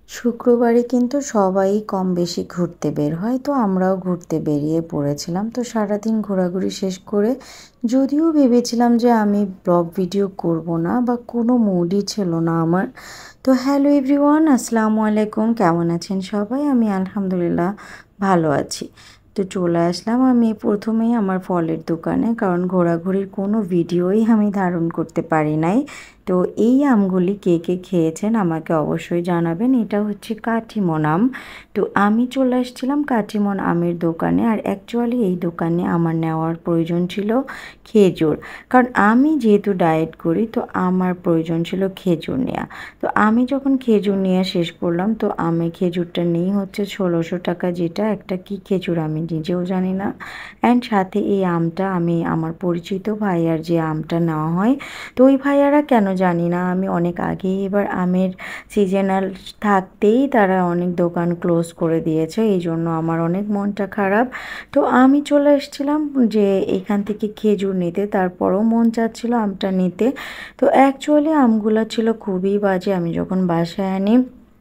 শুক্রবারে কিন্তু সবাই কম বেশি ঘুরতে বের হয়, তো আমরাও ঘুরতে বেরিয়ে পড়েছিলাম। তো সারাদিন ঘোরাঘুরি শেষ করে যদিও ভেবেছিলাম যে আমি ব্লগ ভিডিও করব না বা কোনো মুডই ছিল না আমার। তো হ্যালো এভরিওয়ান, আসসালামু আলাইকুম, কেমন আছেন সবাই? আমি আলহামদুলিল্লাহ ভালো আছি। তো চলে আসলাম আমি প্রথমেই আমার ফলের দোকানে, কারণ ঘোরাঘুরির কোনো ভিডিওই আমি ধারণ করতে পারি নাই। তো এই আমগুলি কে কে খেয়েছেন আমাকে অবশ্যই জানাবেন। এটা হচ্ছে কাটিমন আম। তো আমি চলে আসছিলাম কাটিমন আমের দোকানে, আর অ্যাকচুয়ালি এই দোকানে আমার নেওয়ার প্রয়োজন ছিল খেজুর, কারণ আমি যেহেতু ডায়েট করি তো আমার প্রয়োজন ছিল খেজুর নেওয়া। তো আমি যখন খেজুর নেওয়া শেষ করলাম, তো আমি খেজুরটা নিই হচ্ছে 1600 টাকা, যেটা একটা কি খেজুর আমি নিজেও জানি না। অ্যান্ড সাথে এই আমটা আমি আমার পরিচিত ভাইয়ার যে আমটা নেওয়া হয়, তো ওই ভাইয়ারা কেন জানি না, আমি অনেক আগেই এবার আমের সিজনাল থাকতেই তারা অনেক দোকান ক্লোজ করে দিয়েছে, এই জন্য আমার অনেক মনটা খারাপ। তো আমি চলে এসেছিলাম যে এখান থেকে খেজুর নিতে, তারপরও মন চাচ্ছিল আমটা নিতে। তো অ্যাকচুয়ালি আমগুলো ছিল খুবই বাজে। আমি যখন বাসায় আনি,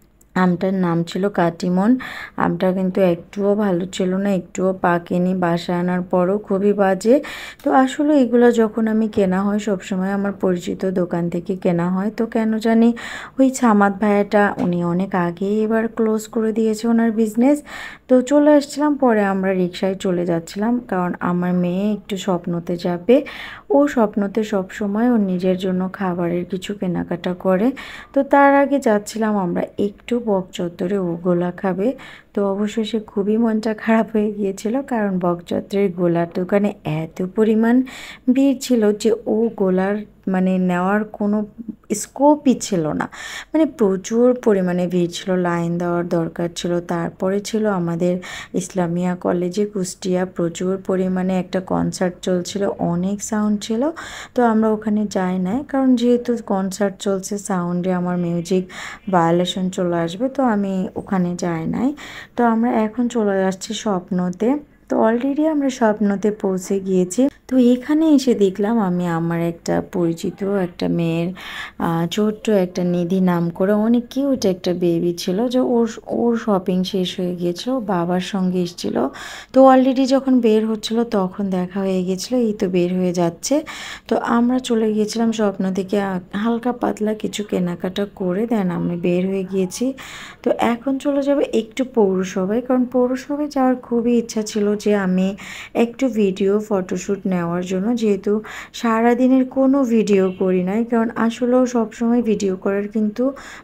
আমটার নাম ছিল কাটিমন। আমটা কিন্তু একটুও ভালো ছিল না, একটুও পাকেনি, বাসায় আনার পরও খুবই বাজে। তো আসলে এগুলো যখন আমি কেনা হয় সবসময় আমার পরিচিত দোকান থেকে কেনা হয়, তো কেন জানি ওই ছামাদ ভাইয়াটা উনি অনেক আগেই এবার ক্লোজ করে দিয়েছে ওনার বিজনেস। তো চলে আসছিলাম, পরে আমরা রিকশায় চলে যাচ্ছিলাম, কারণ আমার মেয়ে একটু স্বপ্নতে যাবে। ও স্বপ্নতে সবসময় ওর নিজের জন্য খাবারের কিছু কেনাকাটা করে। তো তার আগে যাচ্ছিলাম আমরা একটু বকচত্বরে, ও গোলা খাবে। তো অবশেষে খুবই মনটা খারাপ হয়ে গিয়েছিল, কারণ বকচত্বরের গোলার দোকানে এত পরিমাণ ভিড় ছিল যে ও গোলার মানে নেওয়ার কোনো স্কোপই ছিল না। মানে প্রচুর পরিমাণে ভিড় ছিল, লাইন দেওয়ার দরকার ছিল। তারপরে ছিল আমাদের ইসলামিয়া কলেজে কুষ্টিয়া, প্রচুর পরিমাণে একটা কনসার্ট চলছিল, অনেক সাউন্ড ছিল। তো আমরা ওখানে যাই নাই, কারণ যেহেতু কনসার্ট চলছে সাউন্ডে আমার মিউজিক ভায়োলেশন চলে আসবে, তো আমি ওখানে যাই নাই। তো আমরা এখন চলে আসছি স্বপ্নতে। তো অলরেডি আমরা স্বপ্নতে পৌঁছে গিয়েছি। তো এখানে এসে দেখলাম আমি আমার একটা পরিচিত একটা মেয়ের ছোট্ট একটা নিধি নাম করে অনেক কিউট একটা বেবি ছিল, যে ওর ওর শপিং শেষ হয়ে গিয়েছিল, বাবার সঙ্গে এসেছিলো। তো অলরেডি যখন বের হচ্ছিল তখন দেখা হয়ে গেছিলো, এই তো বের হয়ে যাচ্ছে। তো আমরা চলে গিয়েছিলাম স্বপ্ন থেকে হালকা পাতলা কিছু কেনাকাটা করে দেন আমি বের হয়ে গিয়েছি। তো এখন চলে যাবে একটু পৌরসভায়, কারণ পৌরসভায় যাওয়ার খুবই ইচ্ছা ছিল যে আমি একটু ভিডিও ফটোশ্যুট নেওয়ার জন্য, যেহেতু সারাদিনের কোনো ভিডিও করি নাই, কারণ আসলেও সবসময় ভিডিও করার কিন্তু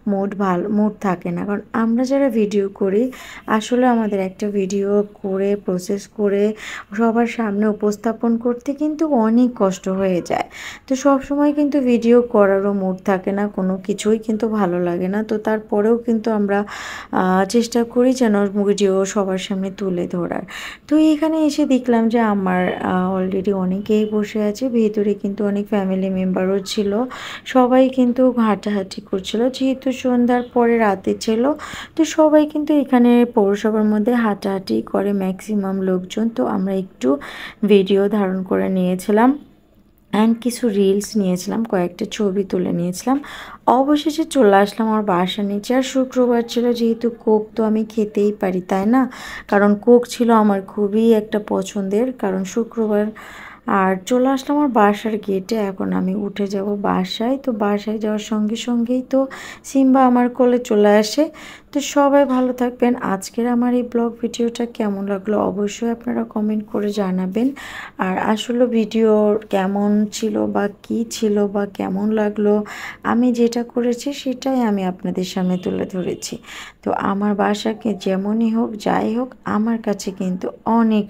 মুড থাকে না। কারণ আমরা যারা ভিডিও করি আসলে আমাদের একটা ভিডিও করে প্রসেস করে সবার সামনে উপস্থাপন করতে কিন্তু অনেক কষ্ট হয়ে যায়। তো সব সময় কিন্তু ভিডিও করারও মুড থাকে না, কোনো কিছুই কিন্তু ভালো লাগে না। তো তারপরেও কিন্তু আমরা চেষ্টা করি যেন ভিডিও সবার সামনে তুলে ধরার। তো এখানে এসে দেখলাম যে আমার অলরেডি অনেকেই বসে আছে, ভেতরে কিন্তু অনেক ফ্যামিলি মেম্বারও ছিল, সবাই কিন্তু হাঁটাহাঁটি করছিল, যেহেতু সন্ধ্যার পরে রাতে ছিল। তো সবাই কিন্তু এখানে পৌরসভার মধ্যে হাঁটাহাঁটি করে ম্যাক্সিমাম লোকজন। তো আমরা একটু ভিডিও ধারণ করে নিয়েছিলাম অ্যান্ড কিছু রিলস নিয়েছিলাম, কয়েকটা ছবি তুলে নিয়েছিলাম। অবশেষে চলে আসলাম আমার বাসার নিচে। আর শুক্রবার ছিল যেহেতু, কোক তো আমি খেতেই পারি তাই না, কারণ কোক ছিল আমার খুবই একটা পছন্দের, কারণ শুক্রবার। আর চলে আসলাম আমার বাসার গেটে, এখন আমি উঠে যাব বাসায়। তো বাসায় যাওয়ার সঙ্গে সঙ্গেই তো সিম্বা আমার কোলে চলে আসে। তো সবাই ভালো থাকবেন। আজকের আমার এই ব্লগ ভিডিওটা কেমন লাগলো অবশ্যই আপনারা কমেন্ট করে জানাবেন। আর আসলে ভিডিও কেমন ছিল বা কী ছিল বা কেমন লাগলো, আমি যেটা করেছি সেটাই আমি আপনাদের সামনে তুলে ধরেছি। তো আমার বাসাকে যেমনই হোক যাই হোক, আমার কাছে কিন্তু অনেক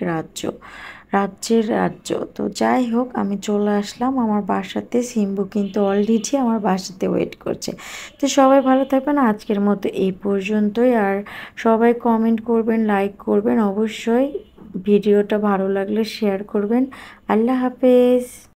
রাজ্যের রাজ্য। তো যাই হোক, আমি চলে আসলাম আমার বাসাতে, সিম্বু কিন্তু অলরেডি আমার বাসাতে ওয়েট করছে। তো সবাই ভালো থাকবেন, আজকের মতো এই পর্যন্তই। আর সবাই কমেন্ট করবেন, লাইক করবেন অবশ্যই, ভিডিওটা ভালো লাগলে শেয়ার করবেন। আল্লাহ হাফেজ।